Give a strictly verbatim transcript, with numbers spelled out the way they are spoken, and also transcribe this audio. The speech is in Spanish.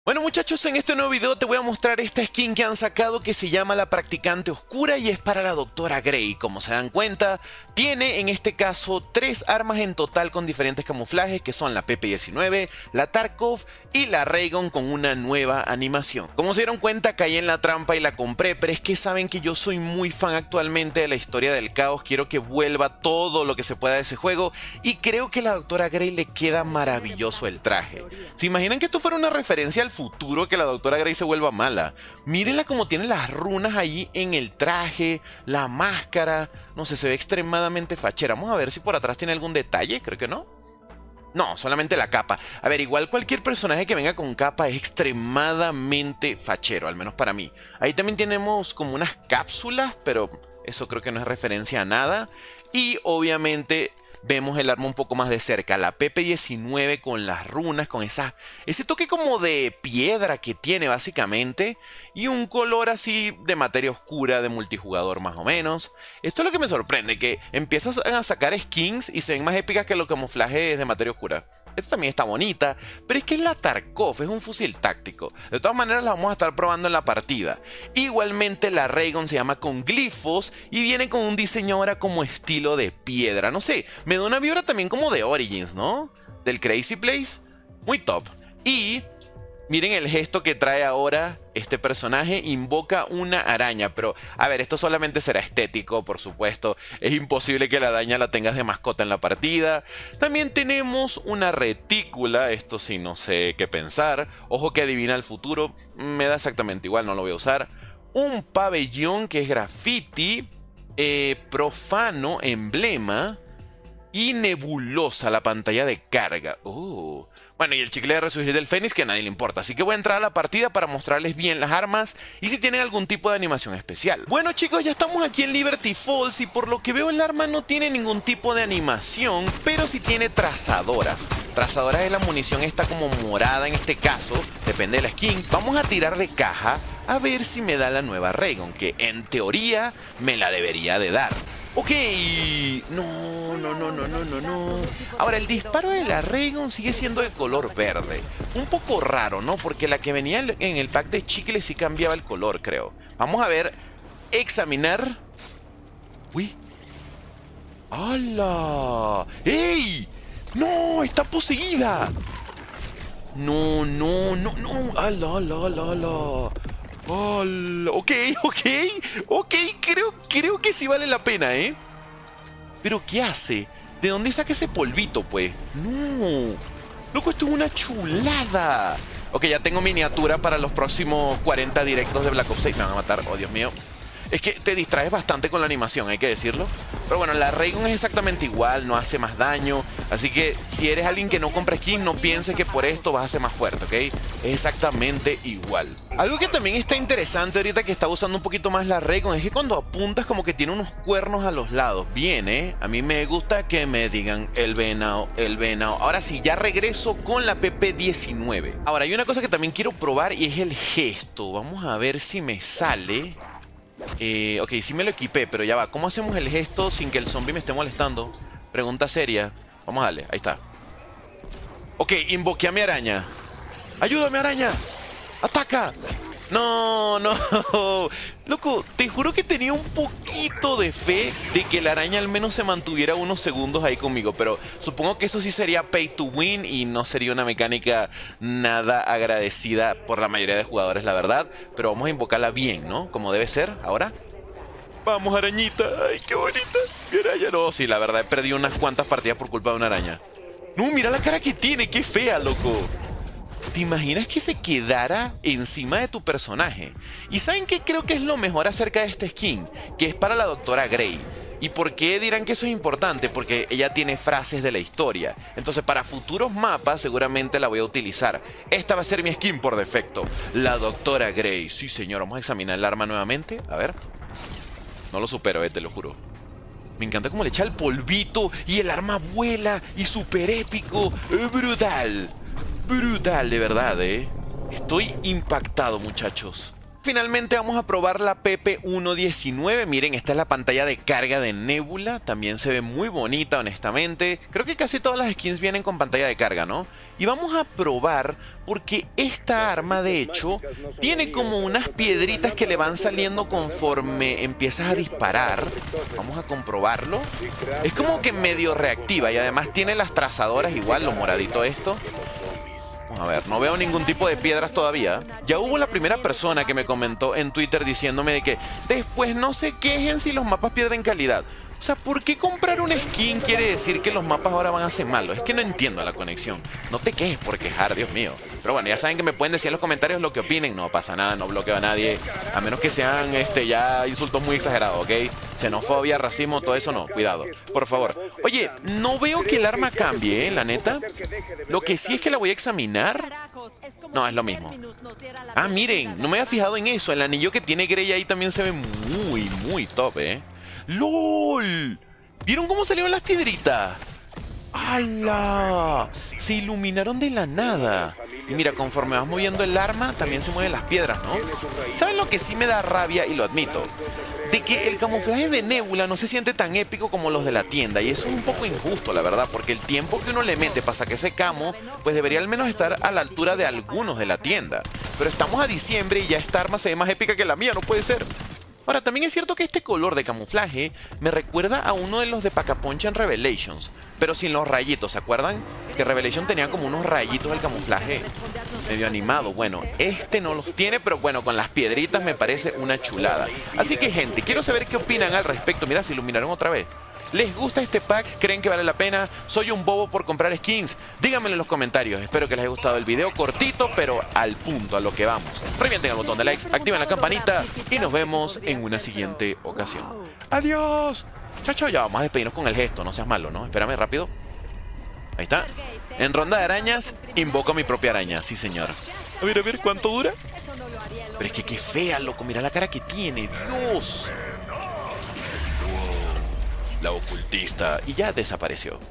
Bueno muchachos, en este nuevo video te voy a mostrar esta skin que han sacado que se llama la Practicante Oscura y es para la Doctora Grey. Como se dan cuenta, tiene en este caso tres armas en total con diferentes camuflajes que son la P P diecinueve, la Tarkov y la Raygun con una nueva animación. Como se dieron cuenta, caí en la trampa y la compré, pero es que saben que yo soy muy fan actualmente de la historia del caos, quiero que vuelva todo lo que se pueda de ese juego y creo que a la Doctora Grey le queda maravilloso el traje. ¿Se imaginan que esto fuera una referencia al futuro, que la Doctora Grey se vuelva mala? Mírenla como tiene las runas ahí en el traje, la máscara, no sé, se ve extremadamente fachera. Vamos a ver si por atrás tiene algún detalle, creo que no. No, solamente la capa. A ver, igual cualquier personaje que venga con capa es extremadamente fachero, al menos para mí. Ahí también tenemos como unas cápsulas, pero eso creo que no es referencia a nada. Y obviamente vemos el arma un poco más de cerca, la P P diecinueve con las runas, con esa, ese toque como de piedra que tiene básicamente, y un color así de materia oscura de multijugador más o menos. Esto es lo que me sorprende, que empiezas a sacar skins y se ven más épicas que los camuflajes de materia oscura. Esta también está bonita, pero es que es la Tarkov, es un fusil táctico. De todas maneras la vamos a estar probando en la partida. Igualmente la Raygun se llama con glifos y viene con un diseño ahora como estilo de piedra. No sé, me da una vibra también como de Origins, ¿no? Del Crazy Place. Muy top. Y miren el gesto que trae ahora este personaje, invoca una araña, pero a ver, esto solamente será estético, por supuesto, es imposible que la araña la tengas de mascota en la partida. También tenemos una retícula, esto sí no sé qué pensar, ojo que adivina el futuro, me da exactamente igual, no lo voy a usar. Un pabellón que es graffiti, eh, profano, emblema y nebulosa, la pantalla de carga. Oh. Bueno, y el chicle de resurgir del Fénix que a nadie le importa. Así que voy a entrar a la partida para mostrarles bien las armas y si tienen algún tipo de animación especial. Bueno chicos, ya estamos aquí en Liberty Falls y por lo que veo el arma no tiene ningún tipo de animación, pero sí tiene trazadoras. Trazadoras es la munición esta como morada en este caso, depende de la skin. Vamos a tirar de caja a ver si me da la nueva Raygun, que en teoría me la debería de dar. Ok, no, no, no, no, no, no, no. Ahora, el disparo de la Raygun sigue siendo de color verde. Un poco raro, ¿no? Porque la que venía en el pack de chicle sí cambiaba el color, creo. Vamos a ver, examinar. Uy. ¡Hala! ¡Ey! ¡No! ¡Está poseída! No, no, no, no. ¡Hala, hala, hala, hala! ¡Hala! Ok, ok, ok, creo, creo que sí vale la pena, ¿eh? Pero ¿qué hace? ¿De dónde saca ese polvito, pues? No. Loco, esto es una chulada. Ok, ya tengo miniatura para los próximos cuarenta directos de Black Ops seis. Me van a matar, oh Dios mío. Es que te distraes bastante con la animación, hay que decirlo. Pero bueno, la Raygun es exactamente igual, no hace más daño. Así que si eres alguien que no compra skin, no pienses que por esto vas a ser más fuerte, ¿ok? Es exactamente igual. Algo que también está interesante ahorita que está usando un poquito más la Raygun es que cuando apuntas como que tiene unos cuernos a los lados. Bien, ¿eh? A mí me gusta que me digan el venado, el venado. Ahora sí, ya regreso con la P P diecinueve. Ahora, hay una cosa que también quiero probar y es el gesto. Vamos a ver si me sale. Eh, ok, sí me lo equipé, pero ya va. ¿Cómo hacemos el gesto sin que el zombie me esté molestando? Pregunta seria. Vamos a darle, ahí está. Ok, invoqué a mi araña. ¡Ayúdame, araña! ¡Ataca! No, no. Loco, te juro que tenía un poquito de fe de que la araña al menos se mantuviera unos segundos ahí conmigo, pero supongo que eso sí sería pay to win y no sería una mecánica nada agradecida por la mayoría de jugadores, la verdad. Pero vamos a invocarla bien, ¿no? Como debe ser, ahora. Vamos, arañita. Ay, qué bonita. Mi araña, no, sí, la verdad, he perdido unas cuantas partidas por culpa de una araña. No, mira la cara que tiene, qué fea, loco. ¿Te imaginas que se quedara encima de tu personaje? ¿Y saben qué creo que es lo mejor acerca de este skin? Que es para la Doctora Grey. ¿Y por qué dirán que eso es importante? Porque ella tiene frases de la historia. Entonces para futuros mapas seguramente la voy a utilizar. Esta va a ser mi skin por defecto. La Doctora Grey. Sí señor, vamos a examinar el arma nuevamente. A ver. No lo supero, eh, te lo juro. Me encanta cómo le echa el polvito y el arma vuela y súper épico. Es brutal. Brutal, de verdad, ¿eh? Estoy impactado, muchachos. Finalmente vamos a probar la P P uno diecinueve. Miren, esta es la pantalla de carga de Nebula. También se ve muy bonita, honestamente. Creo que casi todas las skins vienen con pantalla de carga, ¿no? Y vamos a probar porque esta arma, de hecho, tiene como unas piedritas que le van saliendo conforme empiezas a disparar. Vamos a comprobarlo. Es como que medio reactiva y además tiene las trazadoras igual, lo moradito esto. A ver, no veo ningún tipo de piedras todavía. Ya hubo la primera persona que me comentó en Twitter diciéndome de que después no se quejen si los mapas pierden calidad. O sea, ¿por qué comprar una skin quiere decir que los mapas ahora van a ser malos? Es que no entiendo la conexión. No te quejes por quejar, Dios mío. Pero bueno, ya saben que me pueden decir en los comentarios lo que opinen. No pasa nada, no bloqueo a nadie. A menos que sean este, ya insultos muy exagerados, ¿ok? Xenofobia, racismo, todo eso no. Cuidado, por favor. Oye, no veo que el arma cambie, ¿eh? La neta. Lo que sí es que la voy a examinar. No, es lo mismo. Ah, miren, no me había fijado en eso. El anillo que tiene Grey ahí también se ve muy, muy top, ¿eh? ¡Lol! ¿Vieron cómo salieron las piedritas? ¡Hala! Se iluminaron de la nada. Y mira, conforme vas moviendo el arma, también se mueven las piedras, ¿no? ¿Saben lo que sí me da rabia? Y lo admito. De que el camuflaje de Nebula no se siente tan épico como los de la tienda. Y eso es un poco injusto, la verdad. Porque el tiempo que uno le mete para sacar ese camo, pues debería al menos estar a la altura de algunos de la tienda. Pero estamos a diciembre y ya esta arma se ve más épica que la mía, no puede ser. Ahora, también es cierto que este color de camuflaje me recuerda a uno de los de Pacaponcha en Revelations, pero sin los rayitos, ¿se acuerdan? Que Revelation tenía como unos rayitos del camuflaje medio animado. Bueno, este no los tiene, pero bueno, con las piedritas me parece una chulada. Así que, gente, quiero saber qué opinan al respecto. Mira, se iluminaron otra vez. ¿Les gusta este pack? ¿Creen que vale la pena? ¿Soy un bobo por comprar skins? Díganmelo en los comentarios. Espero que les haya gustado el video cortito, pero al punto, a lo que vamos. Revienten el botón de likes, activen la campanita y nos vemos en una siguiente ocasión. ¡Adiós! Chao, chao, ya vamos a despedirnos con el gesto. No seas malo, ¿no? Espérame rápido. Ahí está. En ronda de arañas, invoco a mi propia araña. Sí, señor. A ver, a ver, ¿cuánto dura? Pero es que qué fea, loco. Mira la cara que tiene. ¡Dios! La ocultista. Y ya desapareció.